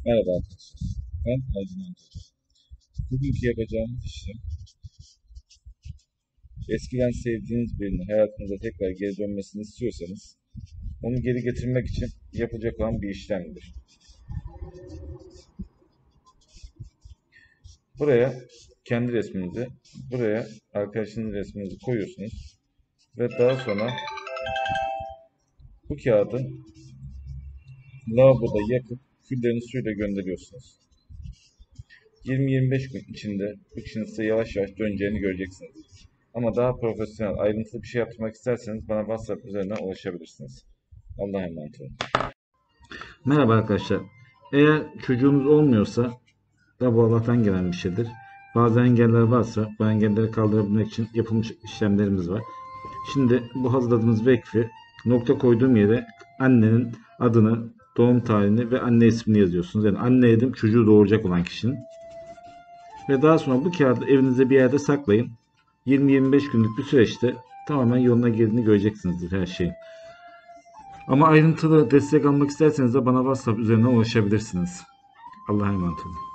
Merhaba arkadaşlar. Ben Aydın Antoç. Bugünkü yapacağımız işlem, eskiden sevdiğiniz birinin hayatınıza tekrar geri dönmesini istiyorsanız, onu geri getirmek için yapılacak olan bir işlemdir. Buraya kendi resminizi, buraya arkadaşınızın resminizi koyuyorsunuz ve daha sonra bu kağıdı lavaboda yakıp küllerini suyla gönderiyorsunuz. 20-25 gün içinde bu işin size yavaş yavaş döneceğini göreceksiniz. Ama daha profesyonel, ayrıntılı bir şey yaptırmak isterseniz bana WhatsApp üzerinden ulaşabilirsiniz. Allah'a emanet olun. Merhaba arkadaşlar. Eğer çocuğunuz olmuyorsa da bu Allah'tan gelen bir şeydir. Bazı engeller varsa bu engelleri kaldırabilmek için yapılmış işlemlerimiz var. Şimdi bu hazırladığımız vekfi nokta koyduğum yere annenin adını, doğum tarihini ve anne ismini yazıyorsunuz. Yani anne dedim çocuğu doğuracak olan kişinin. Ve daha sonra bu kağıdı evinizde bir yerde saklayın. 20-25 günlük bir süreçte tamamen yoluna girdiğini göreceksinizdir her şeyin. Ama ayrıntılı destek almak isterseniz de bana WhatsApp üzerinden ulaşabilirsiniz. Allah'a emanet olun.